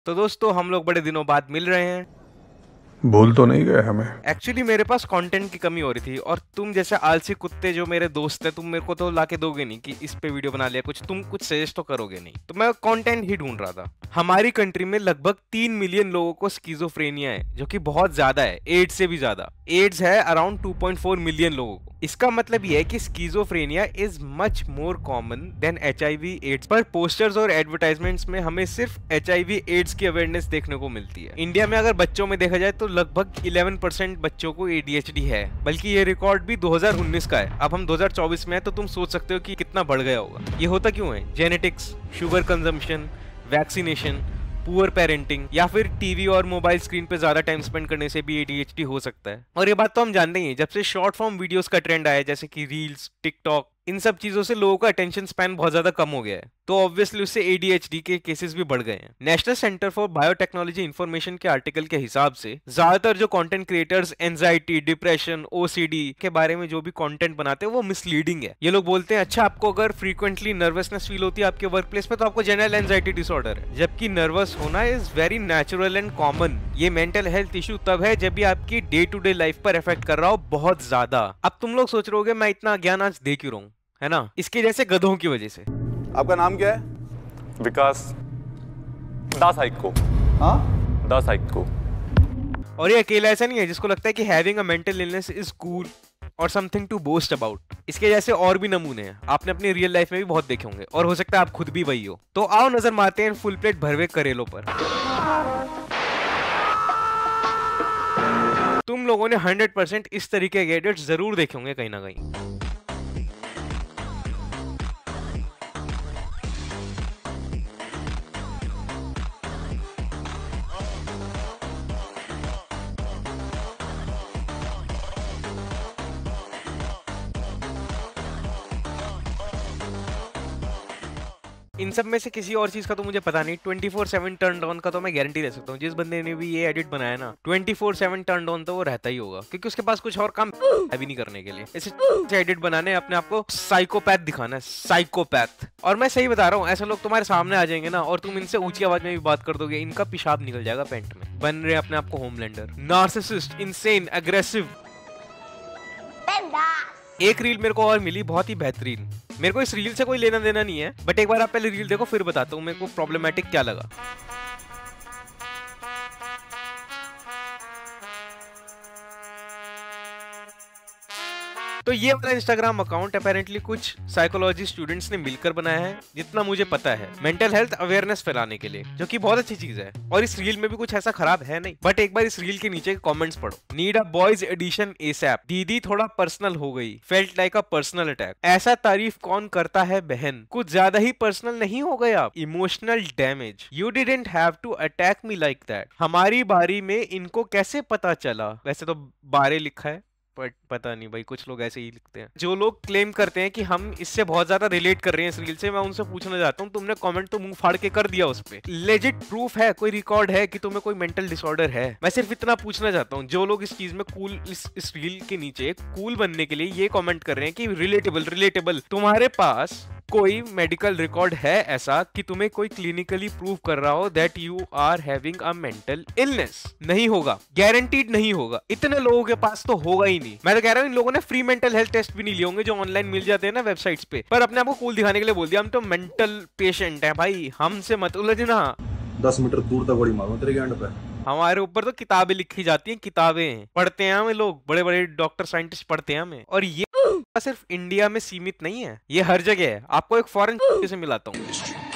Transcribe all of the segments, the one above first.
तो दोस्तों हम लोग बड़े दिनों बाद मिल रहे हैं। भूल तो नहीं गए हमें। एक्चुअली मेरे पास कंटेंट की कमी हो रही थी और तुम जैसे आलसी कुत्ते जो मेरे दोस्त हैं, तुम मेरे को तो लाके दोगे नहीं कि इस पे वीडियो बना लिया, तुम कुछ सजेस्ट तो करोगे नहीं। तो मैं कंटेंट ही ढूंढ रहा था। हमारी कंट्री में लगभग 3 मिलियन लोगों को स्किज़ोफ्रेनिया है, जो कि बहुत ज्यादा है, एड्स से भी ज्यादा। एड्स है अराउंड 2.4 मिलियन लोगों को। इसका मतलब यह है कि schizophrenia is much more common than HIV AIDS. पर पोस्टर्स और एडवर्टाइजमेंट्स में हमें सिर्फ एचआईवी एड्स की अवेयरनेस देखने को मिलती है। इंडिया में अगर बच्चों में देखा जाए तो लगभग 11% बच्चों को एडीएचडी है, बल्कि ये रिकॉर्ड भी 2019 का है। अब हम 2024 में है, तो तुम सोच सकते हो कि कितना बढ़ गया होगा। ये होता क्यों है? Genetics, sugar consumption, vaccination, poor parenting, या फिर टीवी और मोबाइल स्क्रीन पे ज्यादा टाइम स्पेंड करने से भी एडीएचडी हो सकता है। और ये बात तो हम जानते ही हैं, जब से शॉर्ट फॉर्म वीडियोस का ट्रेंड आया, जैसे कि रील्स, टिकटॉक, इन सब चीजों से लोगों का अटेंशन स्पैन बहुत ज्यादा कम हो गया है, तो ऑब्वियसली उससे एडीएचडी के केसेस भी बढ़ गए हैं। National Center for Biotechnology Information के आर्टिकल के हिसाब से ज्यादातर जो content creators anxiety, depression, OCD के बारे में जो भी कंटेंट बनाते हैं वो मिसलीडिंग है। ये लोग बोलते हैं अच्छा, आपको अगर फ्रीक्वेंटली नर्वसनेस फील होती है आपके वर्क प्लेस में, तो आपको जनरल एंजाइटी डिसऑर्डर है, जबकि नर्वस होना is very natural and common. ये मेंटल हेल्थ इशू तब है जब ये आपकी डे टू डे लाइफ पर इफेक्ट कर रहा हो बहुत ज्यादा। अब तुम लोग सोच रहे होगे मैं इतना ज्ञान आज दे क्यों रहा हूं, है ना? इसके जैसे गधों की वजह से। आपका नाम क्या है? विकास दास हाइक को। हाँ, दास हाइक को। और ये अकेला ऐसा नहीं है जिसको लगता है कि having a mental illness is cool और समथिंग टू बोस्ट अबाउट। इसके जैसे और भी नमूने हैं, आपने अपनी रियल लाइफ में भी बहुत देखे होंगे, और हो सकता है आप खुद भी वही हो। तो आओ नजर मारते हैं फुल प्लेट भरवे करेलों पर। तुम लोगों ने 100% इस तरीके के एडिट्स जरूर देखे होंगे कहीं ना कहीं। इन सब में से किसी और चीज का तो मुझे पता नहीं। 24/7 टर्न ऑन का तो मैं गारंटी दे सकता हूँ, जिस बंदे ने भी ये एडिट बनाया ना, 24/7 टर्न ऑन तो वो रहता ही होगा, क्योंकि उसके पास कुछ और काम है भी नहीं करने के लिए। ऐसे एडिट बनाने अपने आप को साइकोपैथ दिखाना है, साइकोपैथ। और मैं सही बता रहा हूँ, ऐसे लोग तुम्हारे सामने आ जाएंगे ना, और तुम इनसे ऊंची आवाज में भी बात कर दोगे, इनका पेशाब निकल जाएगा पैंट में। बन रहे अपने आप को होमलैंडर, नार्सिसिस्ट, इनसेन, एग्रेसिव। एक रील मेरे को और मिली बहुत ही बेहतरीन। मेरे को इस रील से कोई लेना देना नहीं है, बट एक बार आप पहले रील देखो, फिर बताता हूँ मेरे को प्रॉब्लमेटिक क्या लगा। तो ये वाला इंस्टाग्राम अकाउंट अपेरेंटली कुछ साइकोलॉजी स्टूडेंट्स ने मिलकर बनाया है, जितना मुझे पता है, मेंटल हेल्थ अवेयरनेस फैलाने के लिए, जो कि बहुत अच्छी चीज है। और इस रील में भी कुछ ऐसा खराब है नहीं, बट एक बार इस रील के नीचे कमेंट्स पढ़ो। Need a boys edition ASAP, दीदी थोड़ा पर्सनल हो गई, felt like a personal attack. ऐसा तारीफ कौन करता है बहन, कुछ ज्यादा ही पर्सनल नहीं हो गया? Emotional damage, you didn't have to attack me like that. हमारी बारी में इनको कैसे पता चला? वैसे तो बारे लिखा है, बट पता नहीं भाई, कुछ लोग ऐसे ही लिखते हैं। जो लोग क्लेम करते हैं कि हम इससे बहुत ज्यादा रिलेट कर रहे हैं इस रील से, मैं उनसे पूछना चाहता हूँ, तुमने कमेंट तो मुंह फाड़ के कर दिया उस पे, लेजिट प्रूफ है, कोई रिकॉर्ड है कि तुम्हें कोई मेंटल डिसऑर्डर है? मैं सिर्फ इतना पूछना चाहता हूँ, जो लोग इस चीज में कूल, इस रील के नीचे कूल बनने के लिए ये कमेंट कर रहे हैं कि रिलेटेबल रिलेटेबल, तुम्हारे पास कोई मेडिकल रिकॉर्ड है ऐसा कि तुम्हें कोई क्लिनिकली प्रूव कर रहा हो that you are having a mental illness? नहीं होगा, गारंटीड नहीं होगा। इतने लोगों के पास तो होगा ही नहीं। मैं तो कह रहा हूँ इन लोगों ने फ्री मेंटल हेल्थ टेस्ट भी नहीं लिए होंगे जो ऑनलाइन मिल जाते हैं ना वेबसाइट्स पे, पर अपने आप को कूल दिखाने के लिए बोल दिया हम तो मेंटल पेशेंट है। भाई हमसे मत उलझना। 10 मीटर दूर तक बड़ी मारूं तेरे गांड पे। हमारे ऊपर तो किताबें लिखी जाती हैं, किताबें पढ़ते हैं हमें लोग, बड़े बड़े डॉक्टर साइंटिस्ट पढ़ते हैं हमें। और ये सिर्फ इंडिया में सीमित नहीं है, ये हर जगह है। आपको एक फॉरेन से मिलाता हूँ।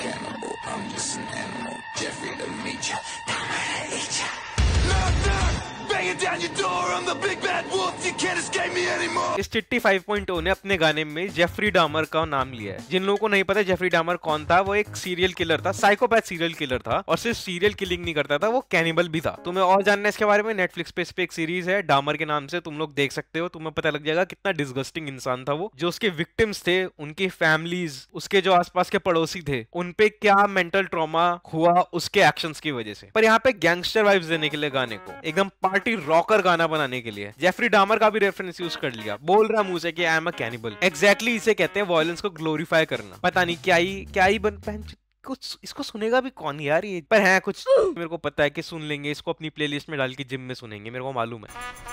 इस चिट्टी 5.0 ने अपने गाने में जेफरी डामर का नाम लिया है। जिन लोगों को नहीं पता जेफरी डामर कौन था, वो एक सीरियल किलर था, साइकोपैथ सीरियल किलर था, और सिर्फ सीरियल किलिंग नहीं करता था, वो कैनिबल भी था। तुम्हें और जानना है इसके बारे में, नेटफ्लिक्स पे इस पे एक सीरीज है डामर के नाम से, तुम लोग देख सकते हो, तुम्हें पता लग जाएगा कितना डिस्गस्टिंग इंसान था वो। जो उसके विक्टिम्स थे, उनकी फैमिलीज, उसके जो आसपास के पड़ोसी थे, उनपे क्या मेंटल ट्रॉमा हुआ उसके एक्शंस की वजह से। पर यहाँ पे गैंगस्टर वाइब्स देने के लिए गाने को एकदम पार्टी रॉकर गाना बनाने के लिए जेफरी डामर का भी रेफरेंस यूज कर लिया। बोल रहा मुंह से कि I am a cannibal. Exactly इसे कहते हैं वायलेंस को ग्लोरीफाई करना। पता नहीं क्या ही बन कुछ इसको सुनेगा भी कौन यार ये, पर है कुछ मेरे को पता है कि सुन लेंगे इसको, अपनी प्लेलिस्ट में डाल के जिम में सुनेंगे, मेरे को मालूम है।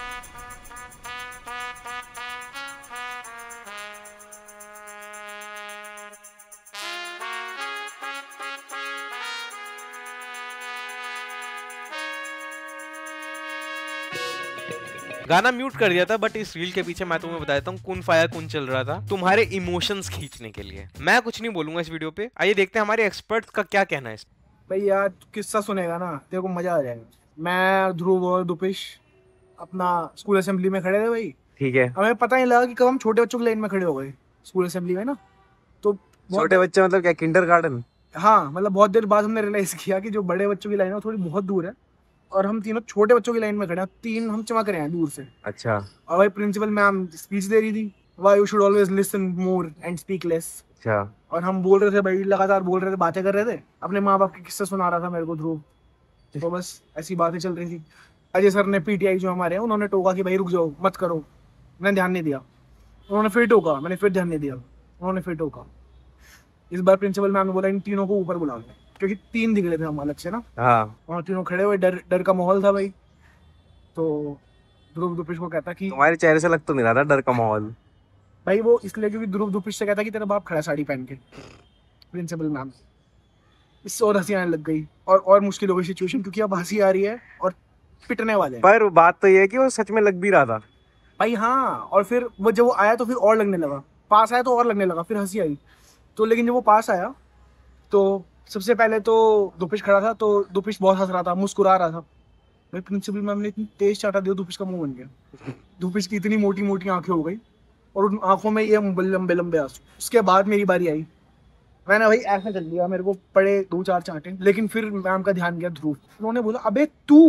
गाना म्यूट कर दिया था, बट इस रील के पीछे मैं तुम्हें बता देता हूँ कौन फाया कौन चल रहा था, तुम्हारे इमोशंस खींचने के लिए। मैं कुछ नहीं बोलूंगा इस वीडियो पे, आइए देखते हैं हमारे एक्सपर्ट का क्या कहना है। भाई यार किस्सा सुनेगा ना तेरे को मजा आ जाएगा। मैं ध्रुव और दुपेश अपना स्कूल असेंबली में खड़े थे भाई, ठीक है। हमें पता नहीं लगा कि कब हम छोटे बच्चों की लाइन में खड़े हो गए स्कूल असेंबली में ना। तो छोटे बच्चे मतलब क्या, किंडरगार्टन? हाँ, मतलब बहुत देर बाद हमने रियलाइज किया कि जो बड़े बच्चों की लाइन है वो थोड़ी बहुत दूर है और हम तीनों छोटे बच्चों की लाइन में खड़े हैं, तीन हम चमक रहे हैं दूर से। अच्छा। और भाई प्रिंसिपल मैम स्पीच दे रही थी, why you should always listen more and speak less. अच्छा। और हम बोल रहे थे भाई, लगातार बोल रहे थे, बातें कर रहे थे, अपने माँ बाप के किस्से सुना रहा था मेरे को ध्रुव। तो बस ऐसी बातें चल रही थी। अजय सर ने पीटीआई जो हमारे हैं उन्होंने टोका कि भाई रुक जाओ मत करो, मैंने ध्यान नहीं दिया। उन्होंने फिर टोका, मैंने फिर ध्यान नहीं दिया, उन्होंने फिर टोका। इस बार प्रिंसिपल मैम ने बोला इन तीनों को ऊपर बुला लो, क्योंकि तीन दिख रहे थे हम अलग से ना। हाँ। और तीनों खड़े हुए, डर का माहौल था भाई। तो ध्रुव दुपेश को कहता कि तुम्हारे चेहरे से लग तो नहीं रहा था डर का माहौल भाई, वो इसलिए क्योंकि ध्रुव दुपेश से कहता कि तेरा बाप खड़ा साड़ी पहन के। प्रिंसिपल मैम इससे और हंसी आने लग गई और मुश्किल हो गई सिचुएशन, क्योंकि अब हंसी आ रही है और पिटने वाले हैं। पर बात तो ये है कि वो सच में लग भी रहा था भाई। हाँ, और फिर वो जब वो आया तो फिर और लगने लगा, पास आया तो और लगने लगा, फिर हंसी आई। तो लेकिन जब वो पास आया तो सबसे पहले तो दुपेश खड़ा था, तो दुपेश बहुत हंस रहा था, मुस्कुरा रहा था। भाई प्रिंसिपल मैम ने इतनी तेज चाटा दिया, दुपेश का मुंह बन गया। दुपेश की इतनी मोटी मोटी आंखें हो गई और उन आंखों में ये लंबे लंबे आंसू। उसके बाद मेरी बारी आई, मैंने भाई ऐसा कर लिया, मेरे को पड़े 2-4 चांटे। लेकिन फिर मैम का ध्यान गया ध्रुव, उन्होंने बोला अबे तू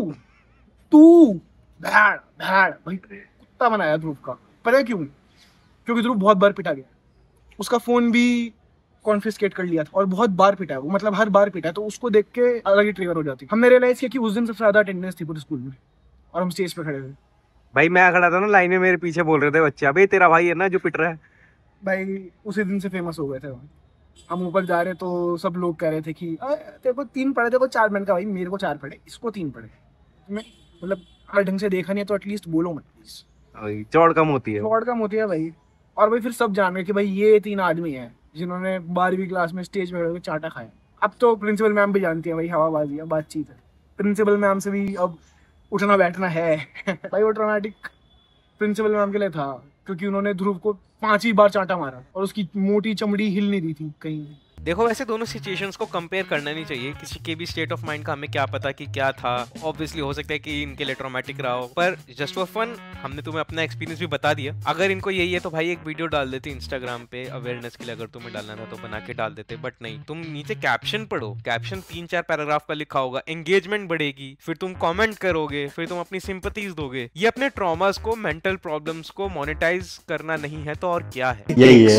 भैड़ भैड़। भाई कुत्ता बनाया ध्रुव का, पता है क्यों? क्योंकि ध्रुव बहुत बार पिटा गया, उसका फोन भी कॉन्फिस्केट कर लिया था और बहुत बार पिटा है वो, मतलब हर बार पिटा है। तो उसको देख के अलग ही ट्रिगर हो जाती। हमने रियलाइज किया कि उस दिन सबसे ज्यादा अटेंडेंस थी पूरे स्कूल में और हम स्टेज पे खड़े थे। भाई। मैं खड़ा था ना लाइन में, मेरे पीछे बोल रहे थे बच्चे अबे तेरा भाई है ना जो पिट रहा है। भाई उसी दिन से फेमस हो गए थे हम। ऊपर जा रहे तो सब लोग कह रहे थे कि तेरे को 3 पड़े, तेरे को 4। मैंने कहा भाई मेरे को 4 पड़े, इसको 3 पड़े। मैं मतलब अगर ढंग से देखा नहीं तो एटलीस्ट बोलो मत प्लीज। चौड़ कम होती है, चौड़ कम होती है भाई। और भाई फिर सब जान गए कि भाई ये 3 आदमी हैं जिन्होंने 12वीं क्लास में स्टेज पे खड़े चाटा खाया। अब तो प्रिंसिपल मैम भी जानती है भाई, हवाबाजी है, बातचीत है। प्रिंसिपल मैम से भी अब उठना बैठना है। भाई वो ट्रॉमेटिक प्रिंसिपल मैम के लिए था, क्योंकि उन्होंने ध्रुव को 5 ही बार चाटा मारा और उसकी मोटी चमड़ी हिल नहीं रही थी कहीं। देखो वैसे दोनों सिचुएशंस को कंपेयर करना नहीं चाहिए, किसी के भी स्टेट ऑफ माइंड का हमें क्या पता कि क्या था। ऑब्वियसली हो सकता है कि इनके लिए ट्रॉमेटिक रहा हो, पर जस्ट फॉर फन हमने तुम्हें अपना एक्सपीरियंस भी बता दिया। अगर इनको यही है तो भाई एक वीडियो डाल देते इंस्टाग्राम पे अवेयरनेस के लिए, अगर तुम्हें डालना था तो बना के डाल देते। बट नहीं, तुम नीचे कैप्शन पढ़ो, कैप्शन 3-4 पैराग्राफ का लिखा होगा, एंगेजमेंट बढ़ेगी, फिर तुम कॉमेंट करोगे, फिर तुम अपनी सिंपथीज दोगे। ये अपने ट्रॉमास को, मेंटल प्रॉब्लम्स को मोनेटाइज करना नहीं है तो और क्या है।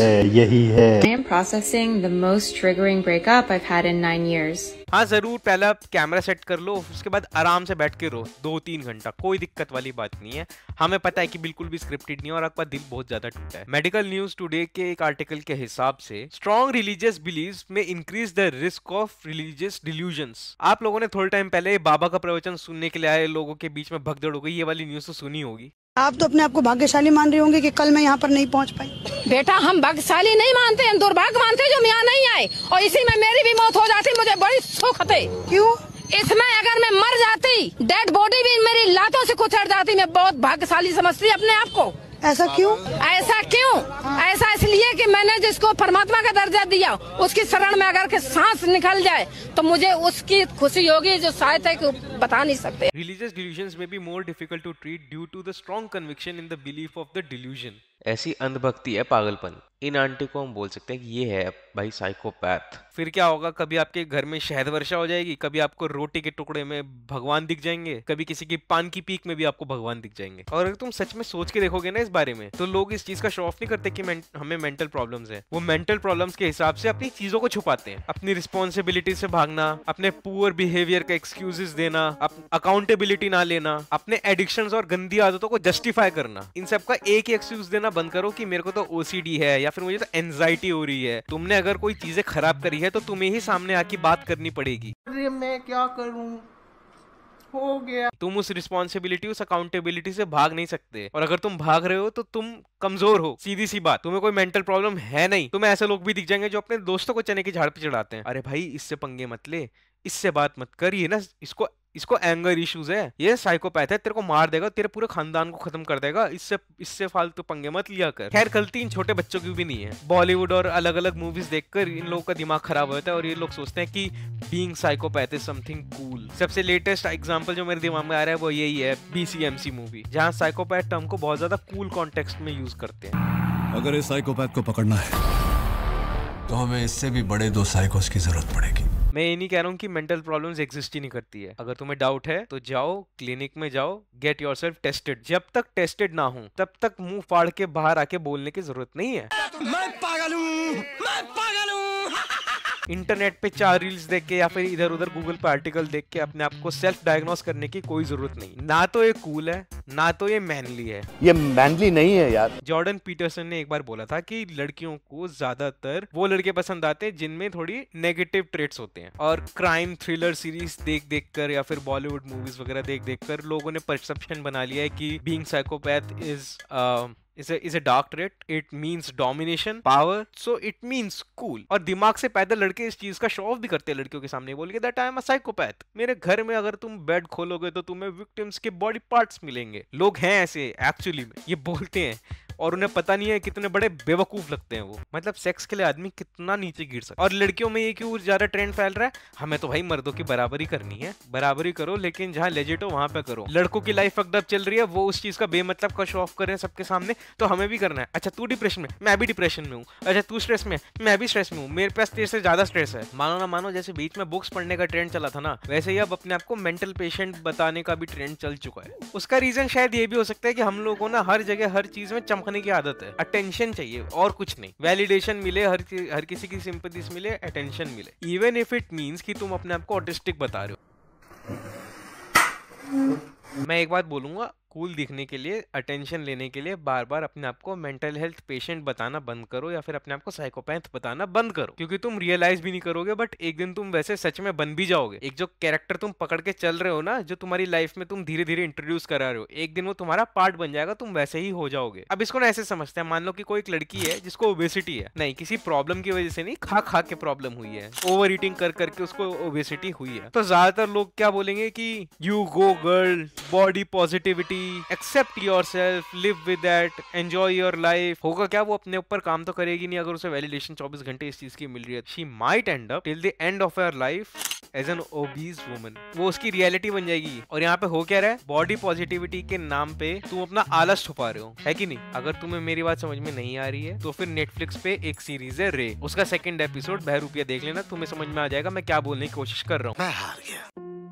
यही है। I am processing the most triggering breakup I've had in 9 years. हाँ जरूर, पहला कैमरा सेट कर लो, उसके बाद आराम से बैठ के रो 2-3 घंटा, कोई दिक्कत वाली बात नहीं है। हमें पता है कि बिल्कुल भी स्क्रिप्टेड नहीं है और आपका दिल बहुत ज्यादा टूटा है। मेडिकल न्यूज टुडे के एक आर्टिकल के हिसाब से स्ट्रॉन्ग रिलीजियस बिलीव्स में increase the risk of religious delusions. आप लोगों ने थोड़े टाइम पहले बाबा का प्रवचन सुनने के लिए आए लोगों के बीच में भगदड़ हो गई, ये वाली न्यूज तो सुनी होगी। आप तो अपने आप को भाग्यशाली मान रहे होंगे कि कल मैं यहाँ पर नहीं पहुँच पाई। बेटा हम भाग्यशाली नहीं मानते, हम दुर्भाग्य मानते हैं जो हम यहाँ नहीं आए, और इसी में मेरी भी मौत हो जाती मुझे बड़ी सुख थे। क्यों? इसमें अगर मैं मर जाती, डेड बॉडी भी मेरी लातों से कुचल जाती, मैं बहुत भाग्यशाली समझती अपने आप को। ऐसा क्यों? ऐसा क्यों? ऐसा इसलिए कि मैंने जिसको परमात्मा का दर्जा दिया उसकी शरण में अगर के सांस निकल जाए तो मुझे उसकी खुशी होगी जो शायद है कि बता नहीं सकते। Religious delusions may be more difficult to treat due to the strong conviction in the belief of the delusion. ऐसी अंधभक्ति है पागलपन। इन आंटी को हम बोल सकते हैं कि ये है भाई साइकोपैथ। फिर क्या होगा, कभी आपके घर में शहद वर्षा हो जाएगी, कभी आपको रोटी के टुकड़े में भगवान दिख जाएंगे, कभी किसी की पान की पीक में भी आपको भगवान दिख जाएंगे। और अगर तुम सच में सोच के देखोगे ना इस बारे में, तो लोग इस चीज का शो ऑफ नहीं करते कि हमें मेंटल प्रॉब्लम्स है। वो मेंटल प्रॉब्लम्स के हिसाब से अपनी चीजों को छुपाते हैं, अपनी रिस्पॉन्सिबिलिटी से भागना, अपने पुअर बिहेवियर का एक्सक्यूजेस देना, अकाउंटेबिलिटी ना लेना, अपने एडिक्शंस और गंदी आदतों को जस्टिफाई करना। इन सब का एक ही एक्सक्यूज देना बंद करो कि मेरे को तो ओसीडी है या फिर मुझे तो एंजाइटी हो रही है। तुमने अगर कोई चीजें खराब करी है तो तुम्हें ही सामने आके बात करनी पड़ेगी। अरे मैं क्या करूं, हो गया। तुम उस रिस्पॉन्सिबिलिटी, उस अकाउंटेबिलिटी से भाग नहीं सकते, और अगर तुम भाग रहे हो तो तुम कमजोर हो। सीधी सी बात, तुम्हें कोई मेंटल प्रॉब्लम है नहीं। तुम्हें ऐसे लोग भी दिख जाएंगे जो अपने दोस्तों को चने की झाड़ पे चढ़ाते हैं। अरे भाई इससे पंगे मत ले, इससे बात मत कर, ये ना इसको एंगर इश्यूज है, ये साइकोपैथ है, तेरे को मार देगा, तेरे पूरे खानदान को खत्म कर देगा, इससे फालतू पंगे मत लिया कर। खैर गलती इन छोटे बच्चों की भी नहीं है। बॉलीवुड और अलग अलग मूवीज देखकर इन लोगों का दिमाग खराब होता है और ये लोग सोचते हैं कि being psychopath is something cool. सबसे लेटेस्ट एग्जांपल जो मेरे दिमाग में आ रहा है वो यही है BCMC मूवी, जहां साइकोपैथ टर्म को बहुत ज्यादा कूल कॉन्टेक्स्ट में यूज करते हैं। अगर इस साइकोपैथ को पकड़ना है तो हमें इससे भी बड़े 2 साइकोस की जरूरत पड़ेगी। मैं ये नहीं कह रहा हूँ कि मेंटल प्रॉब्लम्स एग्जिस्ट ही नहीं करती है। अगर तुम्हें डाउट है तो जाओ क्लिनिक में जाओ, गेट योरसेल्फ टेस्टेड। जब तक टेस्टेड ना हो तब तक मुंह फाड़ के बाहर आके बोलने की जरूरत नहीं है। मैं पागल हूँ, मैं पागल हूँ। इंटरनेट पे 4 रील्स देख के या फिर इधर उधर गूगल पे आर्टिकल देख के अपने आप को सेल्फ डायग्नोस करने की कोई जरूरत नहीं। ना तो ये कूल है, ना तो ये मैनली है। ये मैनली नहीं है यार। जॉर्डन पीटरसन ने एक बार बोला था कि लड़कियों को ज्यादातर वो लड़के पसंद आते हैं जिनमें थोड़ी नेगेटिव ट्रेट्स होते हैं। और क्राइम थ्रिलर सीरीज देख देख कर या फिर बॉलीवुड मूवीज वगैरह देख देख कर लोगों ने परसेप्शन बना लिया है कि being psychopath is a dark trait. It means domination, power, so it means cool. और दिमाग से पैदा लड़के इस चीज का शो ऑफ भी करते हैं लड़कियों के सामने, बोल के that I am a psychopath. मेरे घर में अगर तुम बेड खोलोगे तो तुम्हें विक्टिम्स के बॉडी पार्ट्स मिलेंगे। लोग हैं ऐसे एक्चुअली में, ये बोलते हैं और उन्हें पता नहीं है कितने बड़े बेवकूफ लगते हैं वो। मतलब सेक्स के लिए आदमी कितना नीचे गिर सकता है। और लड़कियों में ये क्यों ज्यादा ट्रेंड फैल रहा है? हमें तो भाई मर्दों की बराबरी करनी है, बराबरी करो, लेकिन जहाँ लेजिट हो वहां पे करो। लड़कों की लाइफ फक्ड अप चल रही है, वो उस चीज का बेमतलब का शो ऑफ कर रहे हैं सबके सामने, तो हमें भी करना है। अच्छा तू डिप्रेशन में, मैं भी डिप्रेशन में हूँ। अच्छा तू स्ट्रेस में, मैं भी स्ट्रेस में हूँ। मेरे पास तेरे से ज्यादा स्ट्रेस है। मानो ना मानो, जैसे बीच में बुक्स पढ़ने का ट्रेंड चला था ना, वैसे ही अब अपने आप को मेंटल पेशेंट बताने का भी ट्रेंड चल चुका है। उसका रीजन शायद ये भी हो सकता है कि हम लोगों को ना हर जगह हर चीज में चमकने की आदत है। अटेंशन चाहिए और कुछ नहीं। वैलिडेशन मिले, हर किसी की सिंपैथीज मिले, अटेंशन मिले, इवन इफ इट मींस कि तुम अपने आप को ऑटिस्टिक बता रहे हो। मैं एक बात बोलूंगा, कूल दिखने के लिए, अटेंशन लेने के लिए बार बार अपने आप को मेंटल हेल्थ पेशेंट बताना बंद करो या फिर अपने आप को साइकोपैथ बताना बंद करो, क्योंकि तुम रियलाइज भी नहीं करोगे बट एक दिन तुम वैसे सच में बन भी जाओगे। एक जो कैरेक्टर तुम पकड़ के चल रहे हो ना, जो तुम्हारी लाइफ में तुम धीरे धीरे इंट्रोड्यूस करा रहे हो, एक दिन वो तुम्हारा पार्ट बन जाएगा, तुम वैसे ही हो जाओगे। अब इसको ना ऐसे समझते हैं, मान लो कि कोई एक लड़की है जिसको ओबेसिटी है, नहीं किसी प्रॉब्लम की वजह से नहीं, खा खा के प्रॉब्लम हुई है, ओवर ईटिंग कर करके उसको ओबेसिटी हुई है, तो ज्यादातर लोग क्या बोलेंगे कि you go girl, body positivity, accept yourself, live with that, enjoy your life। होगा क्या? वो अपने ऊपर काम तो करेगी नहीं अगर उसे वैलिडेशन 24 घंटे इस चीज की मिल रही है। She might end up till the end of her life as an obese woman। वो उसकी रियलिटी बन जाएगी। और यहाँ पे हो क्या रहा है? बॉडी पॉजिटिविटी के नाम पे तुम अपना आलस छुपा रहे हो, है कि नहीं? अगर तुम्हें मेरी बात समझ में नहीं आ रही है तो फिर नेटफ्लिक्स पे एक सीरीज है रे, उसका 2nd एपिसोड बहरूपिया देख लेना, तुम्हें समझ में आ जाएगा मैं क्या बोलने की कोशिश कर रहा हूँ। मैं हार गया,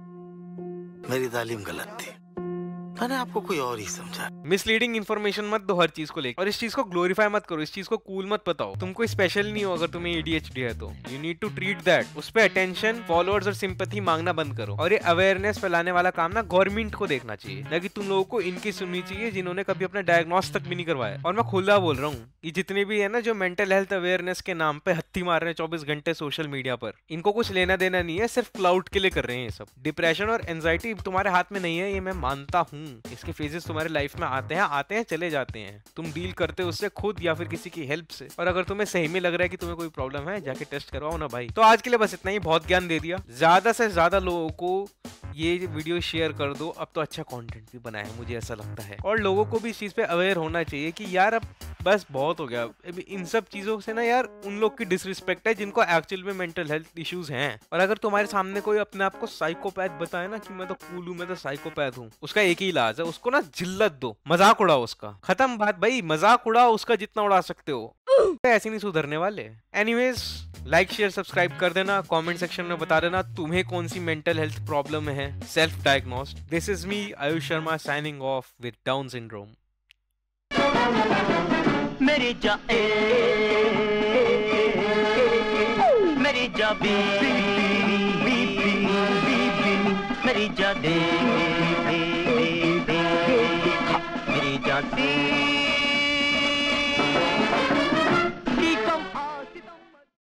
मेरी तालीम गलत थी, मैंने आपको कोई और ही समझा। मिसलीडिंग इन्फॉर्मेशन मत दो हर चीज को लेकर, और इस चीज को ग्लोरीफाई मत करो, इस चीज को कूल मत बताओ। तुम कोई स्पेशल नहीं हो अगर तुम्हें ADHD है तो you need to treat that. उस पे अटेंशन, फॉलोअर्स और सिंपैथी मांगना बंद करो। और ये अवेयरनेस फैलाने वाला काम ना गवर्नमेंट को देखना चाहिए, ना कि तुम लोगों को इनकी सुननी चाहिए जिन्होंने कभी अपना डायग्नोस तक भी नहीं करवाया। और मैं खुला बोल रहा हूँ, ये जितने भी है ना जो मेंटल हेल्थ अवेयरनेस के नाम पे हत्ती मार रहे हैं 24 घंटे सोशल मीडिया पर, इनको कुछ लेना देना नहीं है, सिर्फ क्लाउड के लिए कर रहे हैं ये सब। डिप्रेशन और एंजाइटी तुम्हारे हाथ में नहीं है, ये मैं मानता हूँ। इसके फेजेस तुम्हारे लाइफ में आते हैं चले जाते हैं, तुम डील करते हो उससे खुद या फिर किसी की हेल्प से। और अगर तुम्हें सही में लग रहा है कि तुम्हें कोई प्रॉब्लम है, जाके टेस्ट करवाओ ना भाई। तो आज के लिए बस इतना ही, बहुत ज्ञान दे दिया। ज्यादा से ज्यादा लोगों को ये वीडियो शेयर कर दो, अब तो अच्छा कंटेंट भी बना है, मुझे ऐसा लगता है। और लोगों को भी इस चीज पे अवेयर होना चाहिए कि यार अब बस बहुत हो गया इन सब चीजों से ना। यार उन लोग की डिसरिस्पेक्ट है जिनको एक्चुअल में मेंटल हेल्थ इश्यूज हैं। और अगर तुम्हारे सामने कोई अपने आप को साइकोपैथ बताए ना कि मैं तो कूल हूं, मैं तो साइकोपैथ हूँ, उसका एक ही इलाज है, उसको ना जिल्लत दो, मजाक उड़ाओ उसका, खत्म बात भाई। मजाक उड़ाओ उसका जितना उड़ा सकते हो, ऐसे नहीं सुधरने वाले। एनीवेज, लाइक शेयर सब्सक्राइब कर देना, कमेंट सेक्शन में बता देना तुम्हें कौन सी मेंटल हेल्थ प्रॉब्लम है, self diagnosed. This is me Ayush Sharma signing off with Down syndrome. मेरी जा मेरी जा मेरी जा दे मेरी जा